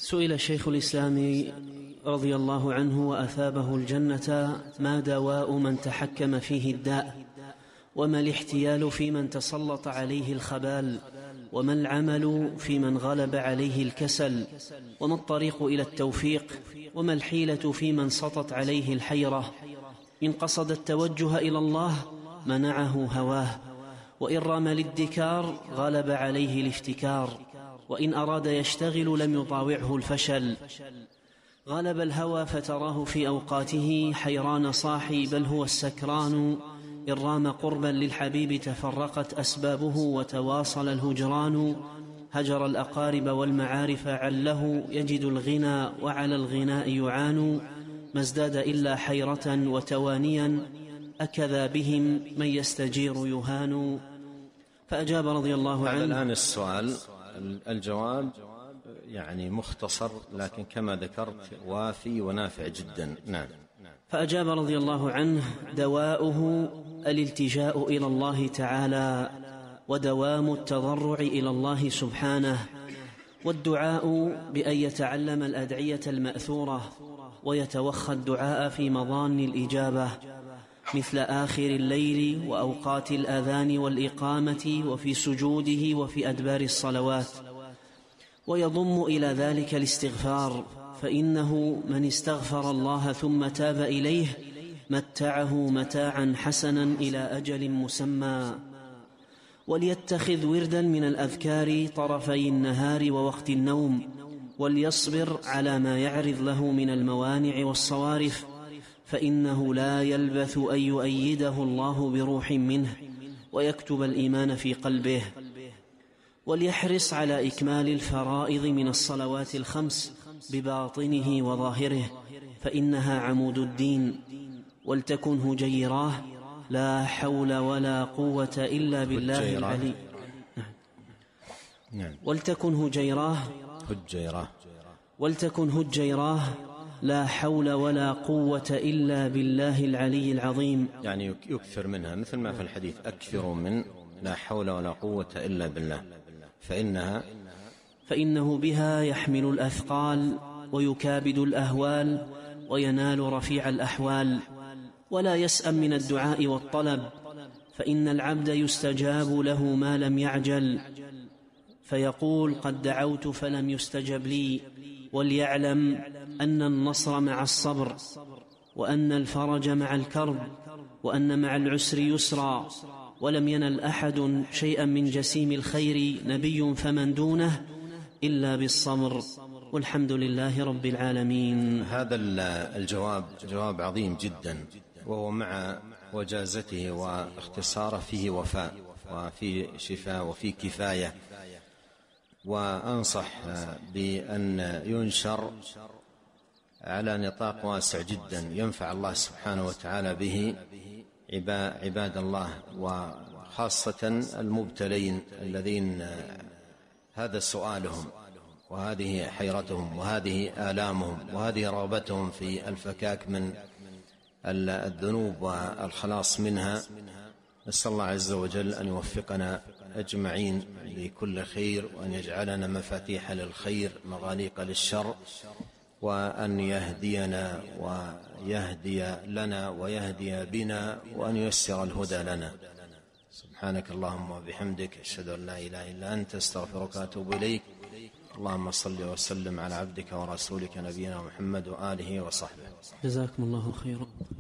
سئل شيخ الإسلام رضي الله عنه وأثابه الجنة: ما دواء من تحكم فيه الداء؟ وما الاحتيال في من تسلط عليه الخبال؟ وما العمل في من غلب عليه الكسل؟ وما الطريق إلى التوفيق؟ وما الحيلة في من سطت عليه الحيرة؟ إن قصد التوجه إلى الله منعه هواه، وإن رام الادكار غلب عليه الافتكار، وإن أراد يشتغل لم يطاوعه الفشل. غلب الهوى فتراه في أوقاته حيران صاحي، بل هو السكران. إن رام قربا للحبيب تفرقت أسبابه وتواصل الهجران. هجر الأقارب والمعارف عله يجد الغنى وعلى الغناء يعان. ما ازداد إلا حيرة وتوانيا، أكذا بهم من يستجير يهان. فأجاب رضي الله عنه. الآن السؤال، الجواب يعني مختصر لكن كما ذكرت وافي ونافع جدا. نعم. فأجاب رضي الله عنه: دواؤه الالتجاء إلى الله تعالى، ودوام التضرع إلى الله سبحانه، والدعاء بأن يتعلم الأدعية المأثورة ويتوخى الدعاء في مظان الإجابة، مثل آخر الليل وأوقات الأذان والإقامة وفي سجوده وفي أدبار الصلوات. ويضم إلى ذلك الاستغفار، فإنه من استغفر الله ثم تاب إليه متعه متاعا حسنا إلى أجل مسمى. وليتخذ وردا من الأذكار طرفي النهار ووقت النوم، وليصبر على ما يعرض له من الموانع والصوارف، فإنه لا يلبث أن يؤيده الله بروح منه ويكتب الإيمان في قلبه. وليحرص على إكمال الفرائض من الصلوات الخمس بباطنه وظاهره، فإنها عمود الدين. ولتكن هجيراه، لا حول ولا قوة إلا بالله العلي. ولتكن هجيراه لا حول ولا قوة إلا بالله العلي العظيم. يعني يكثر منها، مثل ما في الحديث: أكثر من لا حول ولا قوة إلا بالله، فإنه بها يحمل الأثقال ويكابد الأهوال وينال رفيع الأحوال. ولا يسأم من الدعاء والطلب، فإن العبد يستجاب له ما لم يعجل، فيقول: قد دعوت فلم يستجب لي. وليعلم أن النصر مع الصبر، وأن الفرج مع الكرب، وأن مع العسر يسرا. ولم ينل أحد شيئا من جسيم الخير، نبي فمن دونه، إلا بالصبر. والحمد لله رب العالمين. هذا الجواب جواب عظيم جدا، وهو مع وجازته واختصاره فيه وفاء وفي شفاء وفي كفاية. وأنصح بأن ينشر على نطاق واسع جدا ينفع الله سبحانه وتعالى به عباد الله، وخاصة المبتلين الذين هذا سؤالهم وهذه حيرتهم وهذه آلامهم وهذه رغبتهم في الفكاك من الذنوب والخلاص منها. نسأل الله عز وجل أن يوفقنا أجمعين لكل خير، وأن يجعلنا مفاتيح للخير مغاليق للشر، وأن يهدينا ويهدي لنا ويهدي بنا، وأن ييسر الهدى لنا. سبحانك اللهم وبحمدك، أشهد أن لا إله إلا أنت، أستغفرك وأتوب إليك. اللهم صل وسلم على عبدك ورسولك نبينا محمد وآله وصحبه. جزاكم الله خيرا.